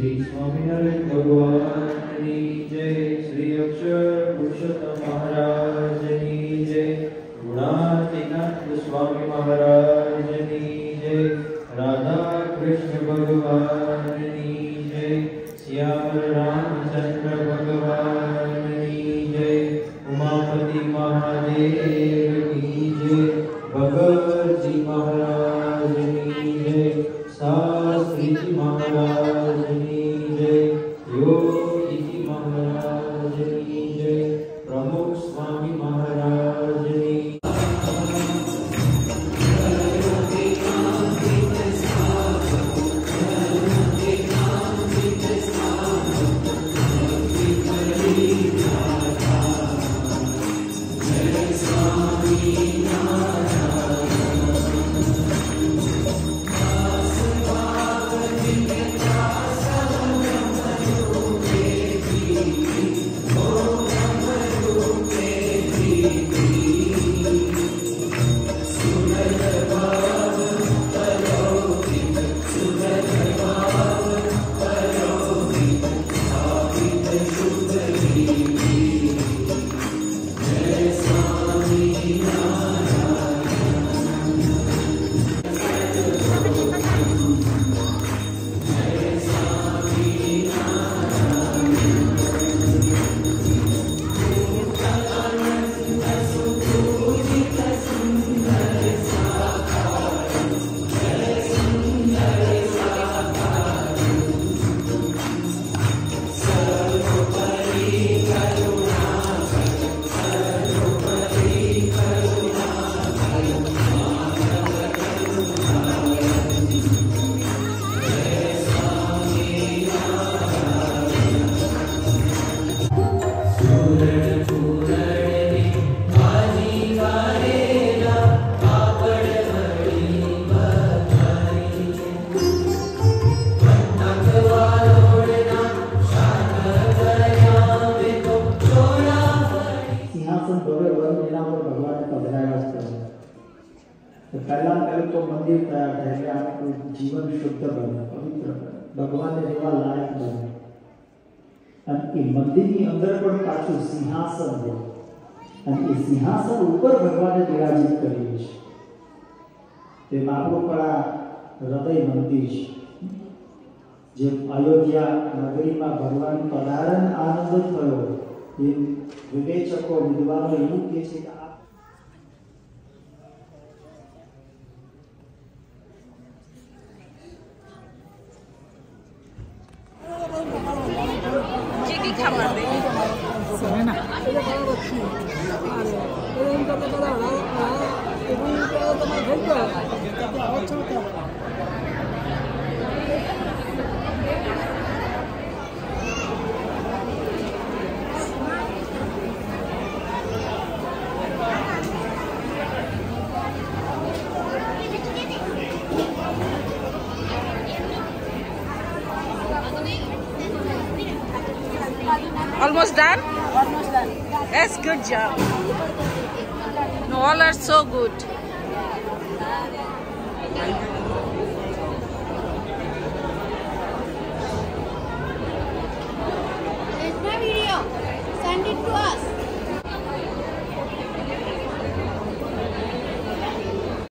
श्री स्वामिनारायण भगवान की जय। श्री अक्षर पुरुषोत्तम महाराज की जय। गुणातीनाथ स्वामी महाराज की जय। राधा कृष्ण भगवान की जय। श्याम रामचंद्र भगवान की जय। उमापति महादेव की जय। भगत जी महाराज की जय। शास्त्री जी महाराज की जय। योगी जी महाराज की जय। प्रमुख स्वामी महाराज की जीवन शुद्ध बने, पवित्र बने, भगवान ने रेवा लायक बने। અને એ મંદિરની અંદર પણ પાછું સિંહાસન છે અને એ સિંહાસન ઉપર ભગવાને વિરાજિત કર્યું છે। તે આપણું પણ આ હૃદય મંદિર છે। જે અયોધ્યા નગરીમાં ભગવાન પધારણ આનંદ થયો એ વિવેચકો વિદ્વાનો એવું કહે છે કે Almost done? Almost done. Yes, good job. No, all are so good. There's my video. Send it to us.